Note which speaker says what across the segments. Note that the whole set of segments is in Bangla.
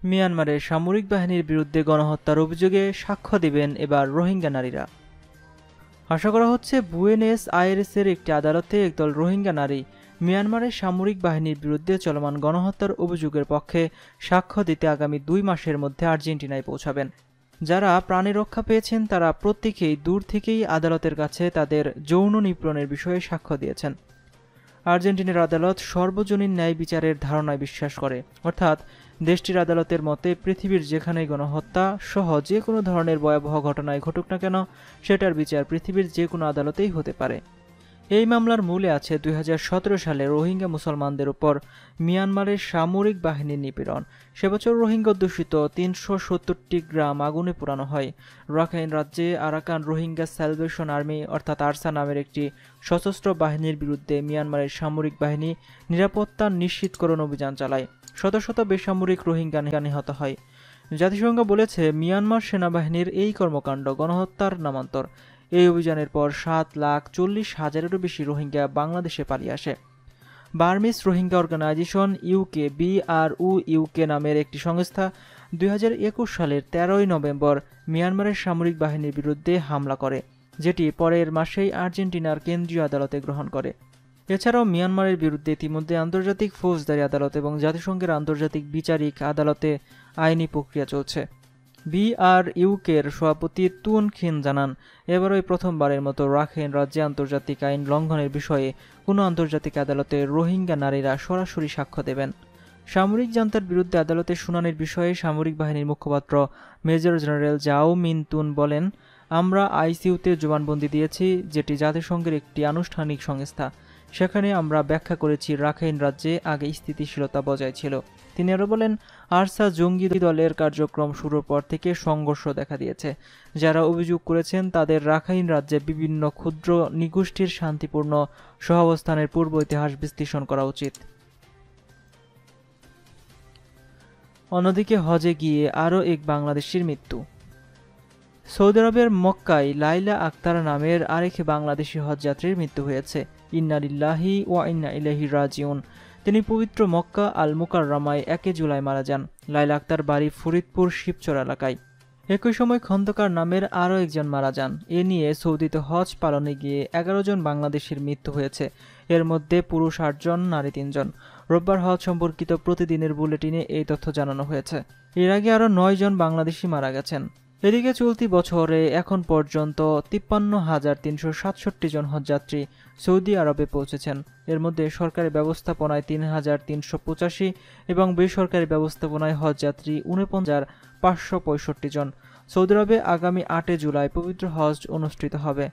Speaker 1: মিয়ানমারের সামরিক বাহিনীর বিরুদ্ধে গণহত্যার অভিযোগে সাক্ষ্য দিবেন এবার রোহিঙ্গা নারীরা। আশা করা হচ্ছে বুয়েনোস আইরেসের একটি আদালতে একদল রোহিঙ্গা নারী মিয়ানমারের সামরিক বাহিনীর বিরুদ্ধে চলমান গণহত্যার অভিযোগের পক্ষে সাক্ষ্য দিতে আগামী 2 মাসের মধ্যে আর্জেন্টিনায় পৌঁছাবেন। যারা প্রাণে রক্ষা পেয়েছেন তারা প্রত্যেকেই দূর থেকেই আদালতের কাছে তাদের যৌন নিপীড়নের বিষয়ে সাক্ষ্য দিয়েছেন। আর্জেন্টিনার আদালত সর্বজনীন ন্যায় বিচারের ধারণায় বিশ্বাস করে, অর্থাৎ দেশটির আদালতের মতে পৃথিবীর যেখানেই গণহত্যা সহ যে কোনো ধরনের ভয়াবহ ঘটনায় ঘটুক না কেন সেটার বিচার পৃথিবীর যে কোনো আদালতেই হতে পারে। এই মামলার মূলে আছে 2017 সালে রোহিঙ্গা মুসলমানদের উপর মিয়ানমারের সামরিক বাহিনীর নিপীড়ন। সে বছর রোহিঙ্গা অধ্যুষিত 370টি গ্রাম আগুনে পোড়ানো হয়। রাখাইন রাজ্যে আরাকান রোহিঙ্গা স্যালভেশন আর্মি অর্থাৎ আরসা নামের একটি সশস্ত্র বাহিনীর বিরুদ্ধে মিয়ানমারের সামরিক বাহিনী নিরাপত্তা নিশ্চিতকরণ অভিযান চালায়। শত শত বেসামরিক রোহিঙ্গা নিহত হয়। জাতিসংঘ বলেছে মিয়ানমার সেনাবাহিনীর এই কর্মকাণ্ড গণহত্যার নামান্তর। এই অভিযানের পর 7,40,000-এরও বেশি রোহিঙ্গা বাংলাদেশে পালিয়ে আসে। Burmese Rohingya Organisation UK BRUUK নামের একটি সংস্থা 2021 সালের 13 নভেম্বর মিয়ানমারের সামরিক বাহিনীর বিরুদ্ধে হামলা করে, যেটি পরের মাসেই আর্জেন্টিনার কেন্দ্রীয় আদালতে গ্রহণ করে। এছাড়াও মিয়ানমারের বিরুদ্ধে ইতিমধ্যে আন্তর্জাতিক ফৌজদারি আদালত এবং জাতিসংঘের আন্তর্জাতিক বিচারিক আদালতে আইনি প্রক্রিয়া চলছে। BRUUK-এর সভাপতি তুন খিন জানান, এবারই প্রথমবারের মতো রাখাইন রাজ্যে আন্তর্জাতিক আইন লঙ্ঘনের বিষয়ে কোনো আন্তর্জাতিক আদালতে রোহিঙ্গা নারীরা সরাসরি সাক্ষ্য দেবেন। সামরিক জান্তার বিরুদ্ধে আদালতে শুনানির বিষয়ে সামরিক বাহিনীর মুখপাত্র মেজর জেনারেল জাও মিন তুন বলেন, আমরা ICUতে জবানবন্দি দিয়েছি, যেটি জাতিসংঘের একটি আনুষ্ঠানিক সংস্থা। সেখানে আমরা ব্যাখ্যা করেছি রাখাইন রাজ্যে আগে স্থিতিশীলতা বজায় ছিল। তিনি আরও বলেন, আরসা জঙ্গি দলের কার্যক্রম শুরুর পর থেকে সংঘর্ষ দেখা দিয়েছে। যারা অভিযোগ করেছেন তাদের রাখাইন রাজ্যে বিভিন্ন ক্ষুদ্র নিগোষ্ঠীর শান্তিপূর্ণ সহাবস্থানের পূর্ব ইতিহাস বিশ্লেষণ করা উচিত। অন্যদিকে হজে গিয়ে আরও এক বাংলাদেশির মৃত্যু। সৌদি আরবের মক্কায় লাইলা আক্তার নামের আরেক বাংলাদেশি হজযাত্রীর মৃত্যু হয়েছে। ইন্না লিল্লাহি ওয়া ইন্না ইলাইহি রাজিউন। তিনি পবিত্র মক্কা আল মুকাররমায় 1 জুলাই মারা যান। লাইলা আক্তার বাড়ি ফরিদপুর শিবচর এলাকায়। একই সময় খন্দকার নামের আরও একজন মারা যান। এ নিয়ে সৌদিতে হজ পালনে গিয়ে 11 জন বাংলাদেশির মৃত্যু হয়েছে। এর মধ্যে পুরুষ 8 জন, নারী 3 জন। রোববার হজ সম্পর্কিত প্রতিদিনের বুলেটিনে এই তথ্য জানানো হয়েছে। এর আগে আরও 9 জন বাংলাদেশি মারা গেছেন। এদিকে চলতি বছরে এখন পর্যন্ত 53,367 জন হজযাত্রী সৌদি আরবে পৌঁছেছেন। এর মধ্যে সরকারি ব্যবস্থাপনায় 3,385 এবং বেসরকারি ব্যবস্থাপনায় হজযাত্রী 49,565 জন। সৌদি আরবে আগামী 8 জুলাই পবিত্র হজ অনুষ্ঠিত হবে।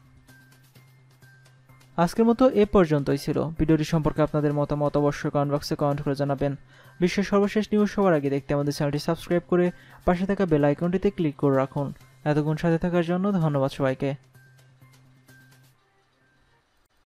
Speaker 1: আজকের মতো এ পর্যন্তই ছিল। ভিডিওটি সম্পর্কে আপনাদের মতামত অবশ্যই কমেন্ট বক্সে কমেন্ট করে জানাবেন। বিশ্বের সর্বশেষ নিউজ সবার আগে দেখতে আমাদের চ্যানেলটি সাবস্ক্রাইব করে পাশে থাকা বেল আইকনটিতে ক্লিক করে রাখুন। এতক্ষণ সাথে থাকার জন্য ধন্যবাদ সবাইকে।